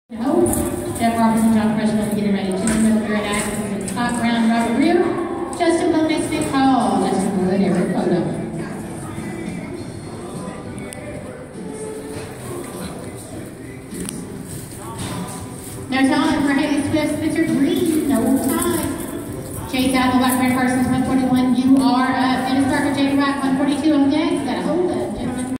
No. Jeff Robertson, John Freshman, getting ready. Jim Miller, Garrett Atkins, top round, Robert Rear. Justin Bonex, Nick Hall. Justin Wood, Eric Photo. No time for Haley Swift, Spencer Green. No time. Chase out the Black Brand Parsons, 141. You are up. And a start for Jake White, 142 on deck.